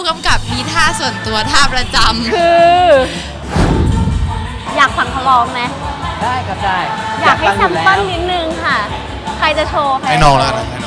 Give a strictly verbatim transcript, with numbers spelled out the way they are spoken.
กำกับมีท่าส่วนตัวท่าประจำคืออยากฟังเขาร้องไหมได้ครับได้อยากให้แซมเปิลนิดนึงค่ะใครจะโชว์ใครให้น้องแล้วกัน